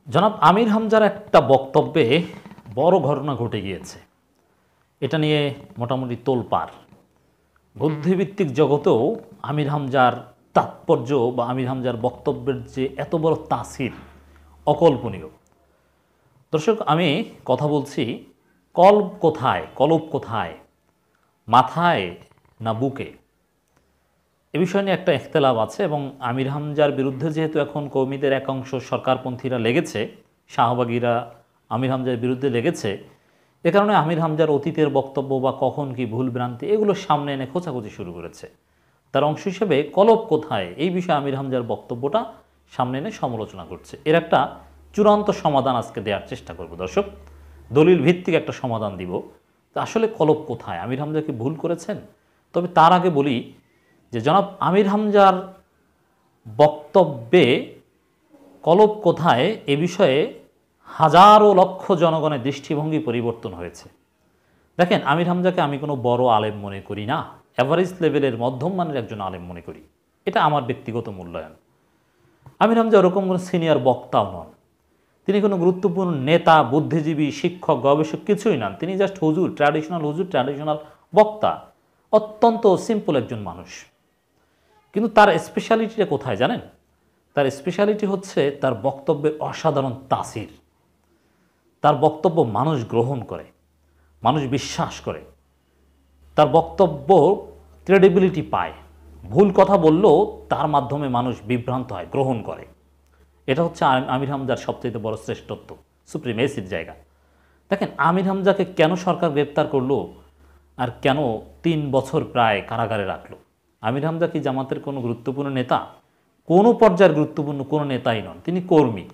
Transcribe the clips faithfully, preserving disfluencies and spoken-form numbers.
জনাব আমির হামজার একটা বক্তব্যে বড় ঘটনা ঘটে গিয়েছে। এটা নিয়ে মোটামুটি তোলপাড়। বুদ্ধিভিত্তিক জগতেও আমির হামজার তাৎপর্য বা আমির হামজার বক্তব্যের যে এত বড় তাসির অকল্পনীয়। দর্শক, আমি কথা বলছি কলব কোথায়, কলব কোথায়, মাথায় না বুকে? এ বিষয় নিয়ে একটা ইখতিলাফ আছে এবং আমির হামজার বিরুদ্ধে যেহেতু এখন কৌমিদের একাংশ সরকারপন্থীরা লেগেছে, শাহবাগীরা আমির হামজার বিরুদ্ধে লেগেছে, এ কারণে আমির হামজার অতীতের বক্তব্য বা কখন কি ভুল ভ্রান্তি এগুলো সামনে এনে খোঁচাখুচি শুরু করেছে। তার অংশ হিসেবে কলব কোথায় এই বিষয়ে আমির হামজার বক্তব্যটা সামনে এনে সমালোচনা করছে। এর একটা চূড়ান্ত সমাধান আজকে দেওয়ার চেষ্টা করব দর্শক, দলিল ভিত্তিক একটা সমাধান দিব। তো আসলে কলব কোথায়, আমির হামজা কি ভুল করেছেন? তবে তার আগে বলি যে জনাব আমির হামজার বক্তব্যে কলব কোথায় এ বিষয়ে হাজারো লক্ষ জনগণের দৃষ্টিভঙ্গি পরিবর্তন হয়েছে। দেখেন, আমির হামজাকে আমি কোনো বড় আলেম মনে করি না, অ্যাভারেজ লেভেলের মধ্যম মানের একজন আলেম মনে করি। এটা আমার ব্যক্তিগত মূল্যায়ন। আমির হামজা ওরকম কোনো সিনিয়র বক্তাও নন, তিনি কোনো গুরুত্বপূর্ণ নেতা, বুদ্ধিজীবী, শিক্ষক, গবেষক কিছুই নন। তিনি জাস্ট হুজুর, ট্র্যাডিশনাল হুজুর, ট্র্যাডিশনাল বক্তা, অত্যন্ত সিম্পল একজন মানুষ। কিন্তু তার স্পেশালিটিটা কোথায় জানেন? তার স্পেশালিটি হচ্ছে তার বক্তব্যের অসাধারণ তাসির। তার বক্তব্য মানুষ গ্রহণ করে, মানুষ বিশ্বাস করে, তার বক্তব্য ক্রেডিবিলিটি পায়। ভুল কথা বললেও তার মাধ্যমে মানুষ বিভ্রান্ত হয়, গ্রহণ করে। এটা হচ্ছে আমির হামজার সবচেয়ে বড় শ্রেষ্ঠত্ব, সুপ্রিমেসির জায়গা। দেখেন, আমির হামজাকে কেন সরকার গ্রেপ্তার করলো আর কেন তিন বছর প্রায় কারাগারে রাখলো? আমির হামজা কি জামাতের কোনো গুরুত্বপূর্ণ নেতা? কোনো পর্যায়ের গুরুত্বপূর্ণ কোনো নেতাই নন, তিনি কর্মী।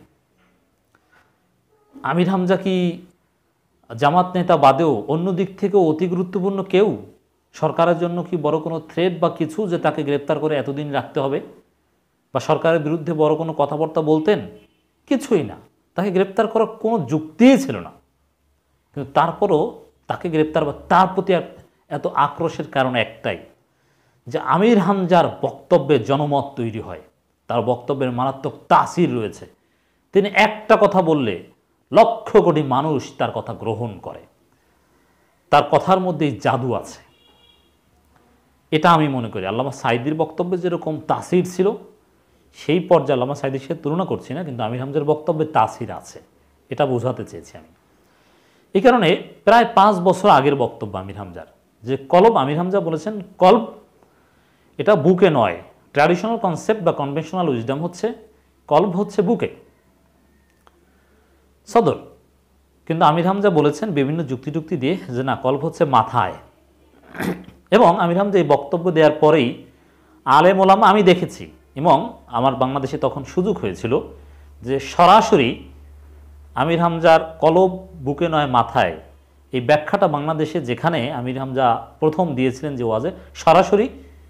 আমির হামজা কি জামাত নেতা বাদেও অন্য দিক থেকেও অতি গুরুত্বপূর্ণ কেউ? সরকারের জন্য কি বড় কোনো থ্রেট বা কিছু যে তাকে গ্রেপ্তার করে এতদিন রাখতে হবে? বা সরকারের বিরুদ্ধে বড় কোনো কথাবার্তা বলতেন? কিছুই না, তাকে গ্রেপ্তার করার কোনো যুক্তিই ছিল না। কিন্তু তারপরও তাকে গ্রেপ্তার বা তার প্রতি এত আক্রোশের কারণ একটাই, যে আমির হামজার বক্তব্যে জনমত তৈরি হয়, তার বক্তব্যের মারাত্মক তাসির রয়েছে। তিনি একটা কথা বললে লক্ষ কোটি মানুষ তার কথা গ্রহণ করে, তার কথার মধ্যেই জাদু আছে। এটা আমি মনে করি আল্লামা সাঈদীর বক্তব্যে যেরকম তাসির ছিল, সেই পর্যায়ে আল্লামা সাঈদীর সাথে তুলনা করছি না, কিন্তু আমির হামজার বক্তব্যে তাসির আছে, এটা বোঝাতে চেয়েছি আমি। এই কারণে প্রায় পাঁচ বছর আগের বক্তব্য আমির হামজার, যে কলব, আমির হামজা বলেছেন কলব এটা বুকে নয়। ট্র্যাডিশনাল কনসেপ্ট বা কনভেনশনাল উইজডম হচ্ছে কলব হচ্ছে বুকে, সদর। কিন্তু আমির হামজা বলেছেন বিভিন্ন যুক্তি টুক্তি দিয়ে যে না, কলব হচ্ছে মাথায়। এবং আমির হামজা এই বক্তব্য দেওয়ার পরেই আলেম ওলামা আমি দেখেছি, এবং আমার বাংলাদেশে তখন সুযোগ হয়েছিল যে সরাসরি আমির হামজার কলব বুকে নয় মাথায় এই ব্যাখ্যাটা বাংলাদেশে যেখানে আমির হামজা প্রথম দিয়েছিলেন যে ওয়াজে, সরাসরি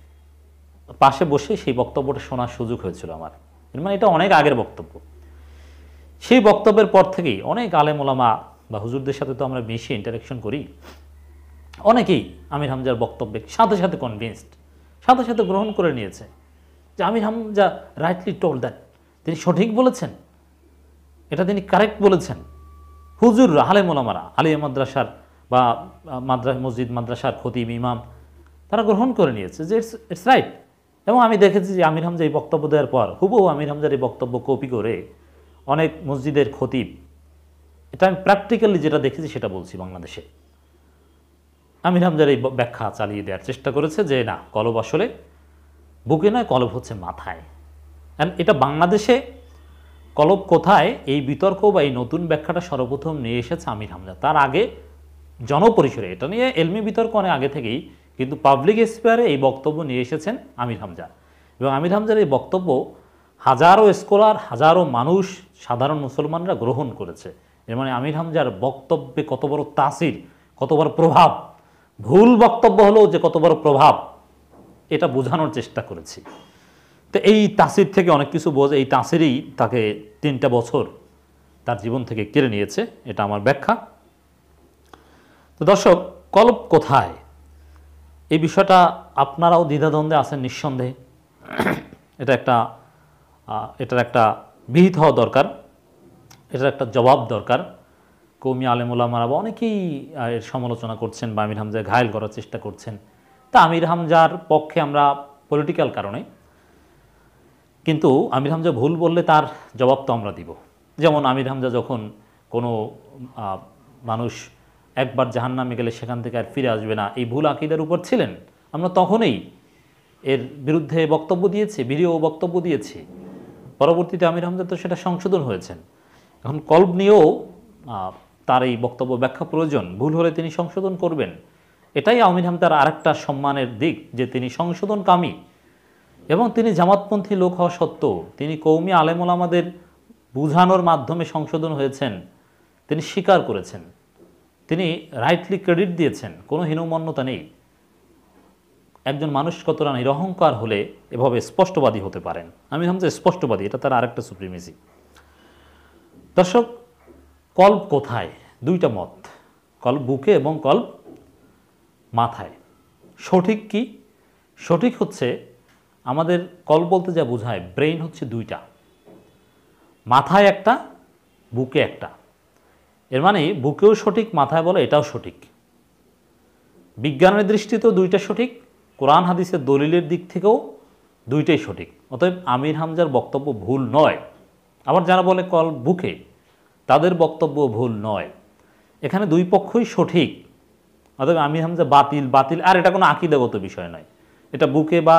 পাশে বসে সেই বক্তব্যটা শোনার সুযোগ হয়েছিল আমার। মানে এটা অনেক আগের বক্তব্য। সেই বক্তব্যের পর থেকেই অনেক আলেম ওলামা বা হুজুরদের সাথে তো আমরা বেশি ইন্টারাকশন করি, অনেকেই আমির হামজার বক্তব্যে সাথে সাথে কনভিন্সড, সাথে সাথে গ্রহণ করে নিয়েছে যে Amir Hamza rightly told that, তিনি সঠিক বলেছেন, এটা তিনি কারেক্ট বলেছেন। হুজুররা, আলেম ওলামারা, আলিয়া মাদ্রাসার বা মাদ্রাস মসজিদ মাদ্রাসার খতিব ইমাম, তারা গ্রহণ করে নিয়েছে যে ইটস ইটস রাইট। এবং আমি দেখেছি যে আমির হামজা এই বক্তব্য দেওয়ার পর হুবহু আমির হামজার এই বক্তব্য কপি করে অনেক মসজিদের খতিব, এটা আমি প্র্যাকটিক্যালি যেটা দেখেছি সেটা বলছি, বাংলাদেশে আমির হামজার এই ব্যাখ্যা চালিয়ে দেওয়ার চেষ্টা করেছে যে না, কলব আসলে বুকে নয়, কলব হচ্ছে মাথায়। অ্যান্ড এটা বাংলাদেশে কলব কোথায় এই বিতর্ক বা এই নতুন ব্যাখ্যাটা সর্বপ্রথম নিয়ে এসেছে আমির হামজা। তার আগে জনপরিসরে এটা নিয়ে এলমি বিতর্ক অনেক আগে থেকেই, কিন্তু পাবলিক স্পেয়ারে এই বক্তব্য নিয়ে এসেছেন আমির হামজা। এবং আমির হামজার এই বক্তব্য হাজারো স্কলার, হাজারো মানুষ, সাধারণ মুসলমানরা গ্রহণ করেছে। এর মানে আমির হামজার বক্তব্যে কত বড় তাসির, কত বড় প্রভাব, ভুল বক্তব্য হলেও যে কত বড় প্রভাব, এটা বোঝানোর চেষ্টা করেছি। তো এই তাসির থেকে অনেক কিছু বোঝে, এই তাসিরই তাকে তিনটা বছর তার জীবন থেকে কেড়ে নিয়েছে, এটা আমার ব্যাখ্যা। তো দর্শক, কলব কোথায় এই বিষয়টা আপনারাও দ্বিধাদ্বন্দ্বে আছেন নিঃসন্দেহে। এটা একটা এটার একটা বিহিত হওয়া দরকার। এটার একটা জবাব দরকার। কওমি আলেম ওলামারা বা অনেকেই এর সমালোচনা করছেন বা আমির হামজা ঘায়েল করার চেষ্টা করছেন। তা আমির হামজার পক্ষে আমরা পলিটিক্যাল কারণে, কিন্তু আমির হামজা ভুল বললে তার জবাব তো আমরা দিব। যেমন আমির হামজা যখন কোনো মানুষ একবার জাহান্নামে গেলে সেখান থেকে আর ফিরে আসবে না, এই ভুল আকীদার উপর ছিলেন, আমরা তখনই এর বিরুদ্ধে বক্তব্য দিয়েছি, ভিডিও বক্তব্য দিয়েছি। পরবর্তীতে আমির হামজা তো সেটা সংশোধন হয়েছেন। এখন কলব নিয়েও তার এই বক্তব্য ব্যাখ্যা প্রয়োজন, ভুল হলে তিনি সংশোধন করবেন। এটাই আমির হামজার আরেকটা সম্মানের দিক যে তিনি সংশোধনকামী এবং তিনি জামাতপন্থী লোক হওয়া সত্ত্বেও তিনি কওমি আলেম ওলামাদের বুঝানোর মাধ্যমে সংশোধন হয়েছেন, তিনি স্বীকার করেছেন, তিনি রাইটলি ক্রেডিট দিয়েছেন, কোনো হীনমন্যতা নেই। একজন মানুষ কতটা নিরহংকার হলে এভাবে স্পষ্টবাদী হতে পারেন? আমির হামজা স্পষ্টবাদী, এটা তার আরেকটা সুপ্রিমেসি। দর্শক, কল্ব কোথায়? দুইটা মত, কল্ব বুকে এবং কল্ব মাথায়। সঠিক কি? সঠিক হচ্ছে আমাদের কল্ব বলতে যা বোঝায়, ব্রেইন হচ্ছে দুইটা, মাথায় একটা, বুকে একটা। এর মানে বুকেও সঠিক, মাথায় বলে এটাও সঠিক। বিজ্ঞানের দৃষ্টিতেও দুইটা সঠিক, কোরআন হাদিসের দলিলের দিক থেকেও দুইটাই সঠিক। অতএব আমির হামজার বক্তব্য ভুল নয়। আবার যারা বলে কল্ব বুকে, তাদের বক্তব্য ভুল নয়। এখানে দুই পক্ষই সঠিক। অতএব আমির হামজা বাতিল বাতিল আর এটা কোনো আকীদাগত বিষয় নয়। এটা বুকে বা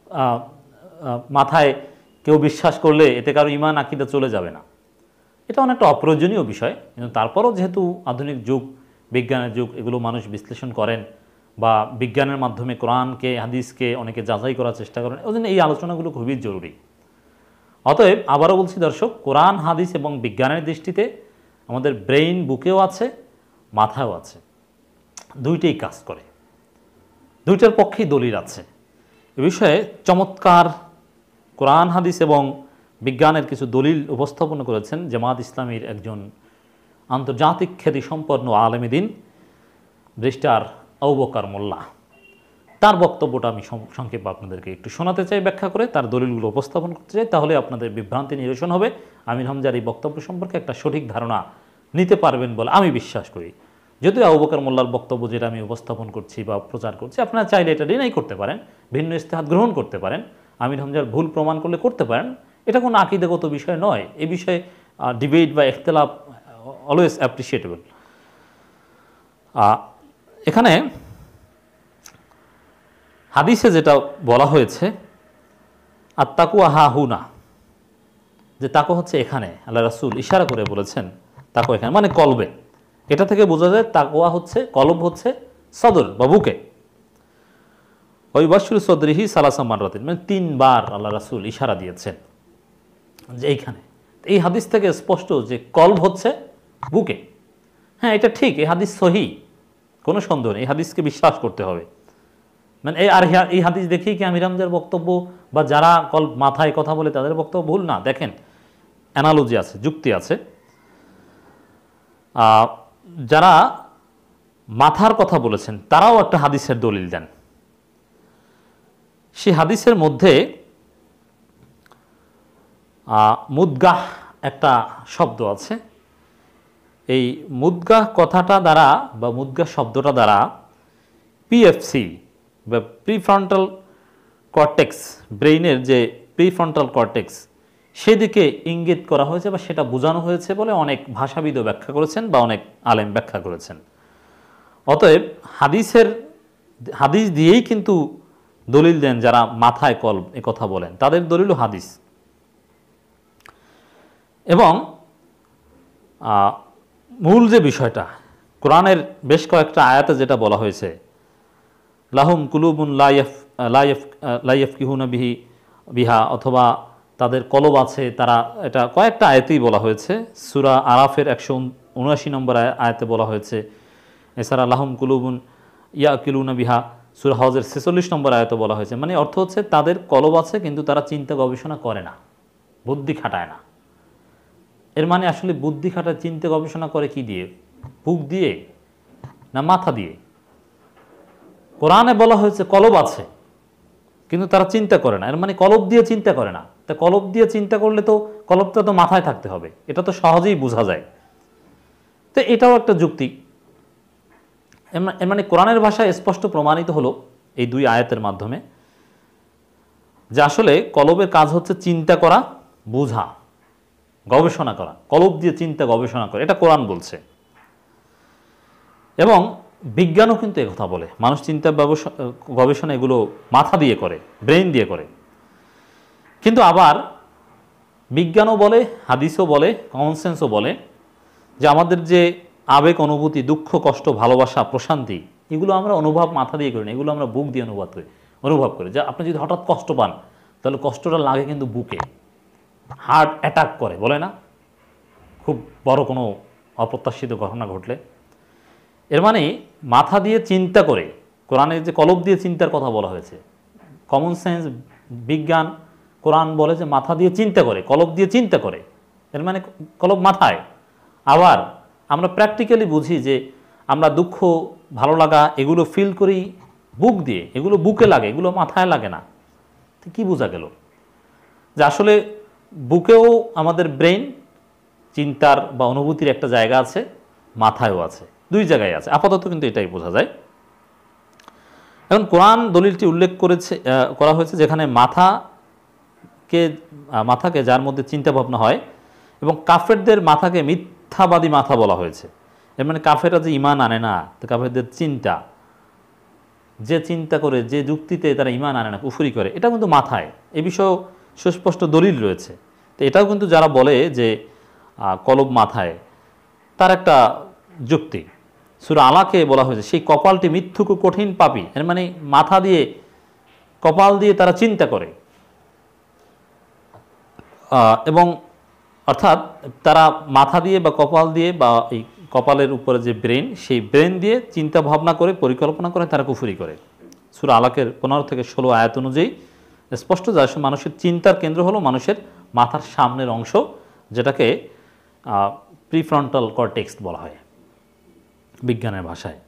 মাথায় কেউ বিশ্বাস করলে এতে কারো ঈমান আকীদা চলে যাবে না। এটা অনেকটা অপ্রয়োজনীয় বিষয়, কিন্তু তারপরও যেহেতু আধুনিক যুগ, বিজ্ঞানের যুগ, এগুলো মানুষ বিশ্লেষণ করেন বা বিজ্ঞানের মাধ্যমে কোরআনকে হাদিসকে অনেকে যাচাই করার চেষ্টা করেন, ওই জন্য এই আলোচনাগুলো খুবই জরুরি। অতএব আবারও বলছি দর্শক, কোরআন হাদিস এবং বিজ্ঞানের দৃষ্টিতে আমাদের ব্রেইন বুকেও আছে, মাথায়ও আছে, দুইটাই কাজ করে, দুইটার পক্ষেই দলিল আছে। এ বিষয়ে চমৎকার কোরআন হাদিস এবং বিজ্ঞানের কিছু দলিল উপস্থাপন করেছেন জামাত ইসলামীর একজন আন্তর্জাতিক খ্যাতিসম্পন্ন আলেমে দ্বীন ব্যারিস্টার আবু বকর মোল্লা। তার বক্তব্যটা আমি সংক্ষেপে আপনাদেরকে একটু শোনাতে চাই, ব্যাখ্যা করে তার দলিলগুলো উপস্থাপন করতে চাই, তাহলে আপনাদের বিভ্রান্তি নিরসন হবে। আমির হামজার এই বক্তব্য সম্পর্কে একটা সঠিক ধারণা নিতে পারবেন বলে আমি বিশ্বাস করি। যদিও আবু বকর মোল্লার বক্তব্য যেটা আমি উপস্থাপন করছি বা প্রচার করছি, আপনারা চাইলে এটা ডিনাই করতে পারেন, ভিন্ন ইস্তেহাদ গ্রহণ করতে পারেন, আমির হামজার ভুল প্রমাণ করলে করতে পারেন, এটা কোনো আকীদাগত বিষয় নয়। এই বিষয়ে ডিবেট বা ইখতিলাফ অলওয়েজ অ্যাপ্রিসিয়েটেবল। এখানে হাদিসে যেটা বলা হয়েছে, আর তাকুয়া হা হুনা, যে তাকু হচ্ছে এখানে, আল্লাহ রাসূল ইশারা করে বলেছেন তাকু এখানে, মানে কলবে। এটা থেকে বোঝা যায় তাকওয়া হচ্ছে, কলব হচ্ছে সদর বা বুকে। ওই বাসুল সদরিহি সালাসা মাররাতিন, মানে তিনবার আল্লাহ রাসূল ইশারা দিয়েছেন যে এইখানে। এই হাদিস থেকে স্পষ্ট যে কলব হচ্ছে বুকে। হ্যাঁ, এটা ঠিক, এই হাদিস সহি, কোনো সন্দেহ নেই, এই হাদিসকে বিশ্বাস করতে হবে। মানে এই আর এই হাদিস দেখেই কি আমির হামজার বক্তব্য বা যারা কলব মাথায় কথা বলে তাদের বক্তব্য ভুল না? দেখেন, অ্যানালজি আছে, যুক্তি আছে। যারা মাথার কথা বলেছেন তারাও একটা হাদিসের দলিল দেন। সেই হাদিসের মধ্যে মুদগাহ একটা শব্দ আছে। এই মুদগাহ কথাটা দ্বারা বা মুদগাহ শব্দটা দ্বারা পিএফসি বা প্রিফ্রন্টাল কর্টেক্স, ব্রেইনের যে প্রিফ্রন্টাল কর্টেক্স, সেদিকে ইঙ্গিত করা হয়েছে বা সেটা বোঝানো হয়েছে বলে অনেক ভাষাবিদও ব্যাখ্যা করেছেন বা অনেক আলেম ব্যাখ্যা করেছেন। অতএব হাদিসের হাদিস দিয়েই কিন্তু দলিল দেন যারা মাথায় কলব এ কথা বলেন, তাদের দলিলও হাদিস। এবং মূল যে বিষয়টা, কোরআনের বেশ কয়েকটা আয়াতে যেটা বলা হয়েছে, লাহুম কুলুবুন লাইফ লাইফ লাইফ কিহুনা বিহি বিহা, অথবা তাদের কলব আছে তারা, এটা কয়েকটা আয়াতেই বলা হয়েছে। সূরা আরাফের একশো উনআশি নম্বর আয়াতে বলা হয়েছে। এছাড়া লাহুম কুলুবুন ইয়াকিলুনা বিহা সূরা হজের ছেচল্লিশ নম্বর আয়াতে বলা হয়েছে। মানে অর্থ হচ্ছে তাদের কলব আছে কিন্তু তারা চিন্তা গবেষণা করে না, বুদ্ধি খাটায় না। এর মানে আসলে বুদ্ধি খাটায়, চিন্তা গবেষণা করে কি দিয়ে? বুক দিয়ে না মাথা দিয়ে? কোরআনে বলা হয়েছে কলব আছে কিন্তু তারা চিন্তা করে না, এর মানে কলব দিয়ে চিন্তা করে না, তা কলব দিয়ে চিন্তা করলে তো কলবটা তো মাথায় থাকতে হবে, এটা তো সহজেই বোঝা যায়। তো এটাও একটা যুক্তি। এর মানে কোরআনের ভাষায় স্পষ্ট প্রমাণিত হলো এই দুই আয়াতের মাধ্যমে যে আসলে কলবের কাজ হচ্ছে চিন্তা করা, বোঝা, গবেষণা করা। কলব দিয়ে চিন্তা গবেষণা করে, এটা কোরআন বলছে। এবং বিজ্ঞানও কিন্তু একথা বলে, মানুষ চিন্তা গবেষণা এগুলো মাথা দিয়ে করে, ব্রেইন দিয়ে করে। কিন্তু আবার বিজ্ঞানও বলে, হাদিসও বলে, কমন সেন্সও বলে যে আমাদের যে আবেগ, অনুভূতি, দুঃখ, কষ্ট, ভালোবাসা, প্রশান্তি, এগুলো আমরা অনুভব মাথা দিয়ে করি না, এগুলো আমরা বুক দিয়ে অনুভব করি অনুভব করি যে আপনি যদি হঠাৎ কষ্ট পান তাহলে কষ্টটা লাগে কিন্তু বুকে, হার্ট অ্যাটাক করে, বলে না, খুব বড় কোনো অপ্রত্যাশিত ঘটনা ঘটলে। এর মানে মাথা দিয়ে চিন্তা করে, কোরআনে যে কলব দিয়ে চিন্তার কথা বলা হয়েছে, কমন সেন্স, বিজ্ঞান, কোরআন বলে যে মাথা দিয়ে চিন্তা করে, কলব দিয়ে চিন্তা করে। এর মানে কলব মাথায়। আবার আমরা প্র্যাকটিক্যালি বুঝি যে আমরা দুঃখ, ভালো লাগা এগুলো ফিল করি বুক দিয়ে, এগুলো বুকে লাগে, এগুলো মাথায় লাগে না। তো কী বোঝা গেল? যে আসলে বুকেও আমাদের ব্রেন, চিন্তার বা অনুভূতির একটা জায়গা আছে, মাথায়ও আছে, দুই জায়গায় আছে। আপাতত কিন্তু এটাই বোঝা যায়। এখন কোরআন দলিলটি উল্লেখ করেছে করা হয়েছে যেখানে মাথাকে মাথাকে যার মধ্যে চিন্তা ভাবনা হয়, এবং কাফেরদের মাথাকে মিথ্যাবাদী মাথা বলা হয়েছে। এর মানে কাফেররা যে ইমান আনে না, তো কাফেরদের চিন্তা, যে চিন্তা করে, যে যুক্তিতে তারা ইমান আনে না, কুফরি করে, এটা কিন্তু মাথায়। এ বিষয়েও সুস্পষ্ট দলিল রয়েছে। তো এটাও কিন্তু যারা বলে যে কলব মাথায়, তার একটা যুক্তি। সূরা আলাকে বলা হয়েছে সেই কপালটি মিথ্যুক ও কঠিন পাপী। এর মানে মাথা দিয়ে, কপাল দিয়ে তারা চিন্তা করে, এবং অর্থাৎ তারা মাথা দিয়ে বা কপাল দিয়ে বা এই কপালের উপরে যে ব্রেন, সেই ব্রেন দিয়ে চিন্তা ভাবনা করে, পরিকল্পনা করে তারা কুফরি করে। সূরা আলাকের পনেরো থেকে ষোলো আয়াত অনুযায়ী স্পষ্ট যে মানুষের চিন্তার কেন্দ্র হলো মানুষের মাথার সামনের অংশ, যেটাকে প্রিফ্রন্টাল কর্টেক্স বলা হয় বিজ্ঞানের ভাষায়।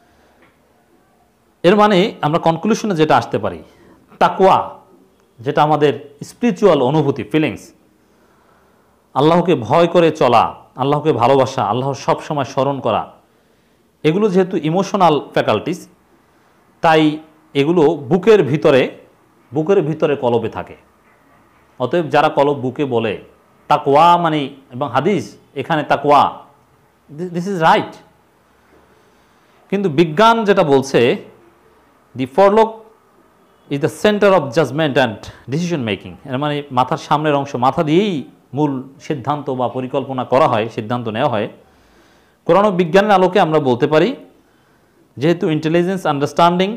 এর মানে আমরা কনক্লুশনে যেটা আসতে পারি, তাকওয়া, যেটা আমাদের স্পিরিচুয়াল অনুভূতি, ফিলিংস, আল্লাহকে ভয় করে চলা, আল্লাহকে ভালোবাসা, আল্লাহর সব সময় স্মরণ করা, এগুলো যেহেতু ইমোশনাল ফ্যাকাল্টিস, তাই এগুলো বুকের ভিতরে বুকের ভিতরে কলবে থাকে। অতএব যারা কলব বুকে বলে তাকওয়া মানে, এবং হাদিস এখানে তাকওয়া, দিস ইজ রাইট। কিন্তু বিজ্ঞান যেটা বলছে, the fore lobe is the centre of judgement and decision making. এর মানে মাথার সামনের অংশ, মাথা দিয়েই মূল সিদ্ধান্ত বা পরিকল্পনা করা হয়, সিদ্ধান্ত নেওয়া হয়। কোরআন ও বিজ্ঞানের আলোকে আমরা বলতে পারি যেহেতু ইন্টেলিজেন্স, আন্ডারস্ট্যান্ডিং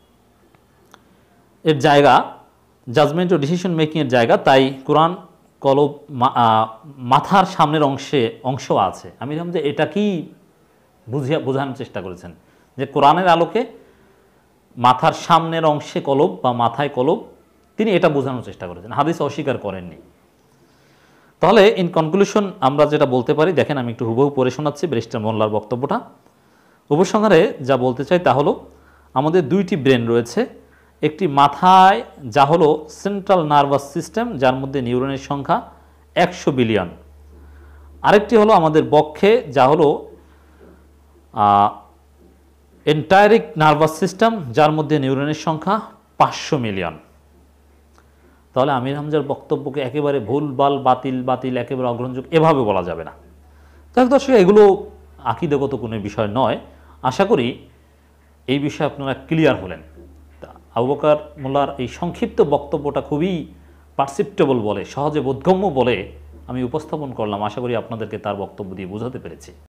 এর জায়গা, জাজমেন্ট ও ডিসিশন মেকিংয়ের জায়গা, তাই কোরআন কলব মাথার সামনের অংশে অংশ আছে। আমি ভাবলাম যে এটা কি বুঝিয়া বোঝানোর চেষ্টা করেছেন যে কোরআনের আলোকে মাথার সামনের অংশে কলব বা মাথায় কলব, তিনি এটা বোঝানোর চেষ্টা করেছেন, হাদিস অস্বীকার করেননি। তাহলে ইন কনক্লুশন আমরা যেটা বলতে পারি, দেখেন আমি একটু হুবহু পড়ে শোনাচ্ছি ব্যারিস্টার মোল্লার বক্তব্যটা। উপসংহারে যা বলতে চাই তা হলো, আমাদের দুইটি ব্রেন রয়েছে, একটি মাথায় যা হলো সেন্ট্রাল নার্ভাস সিস্টেম, যার মধ্যে নিউরনের সংখ্যা একশো বিলিয়ন, আরেকটি হলো আমাদের বক্ষে যা হলো এন্টায়ারিক নার্ভাস সিস্টেম, যার মধ্যে নিউরনের সংখ্যা পাঁচশো মিলিয়ন। তাহলে আমির হামজার বক্তব্যকে একেবারে ভুলভাল, বাতিল বাতিল একেবারে অগ্রহণযোগ্য এভাবে বলা যাবে না। যাক দর্শক, এগুলো আকীদাগত কোনো বিষয় নয়। আশা করি এই বিষয়ে আপনারা ক্লিয়ার হলেন। আবু বকর মোল্লার এই সংক্ষিপ্ত বক্তব্যটা খুবই পারসেপ্টেবল বলে, সহজে বোধগম্য বলে আমি উপস্থাপন করলাম। আশা করি আপনাদেরকে তার বক্তব্য দিয়ে বোঝাতে পেরেছি।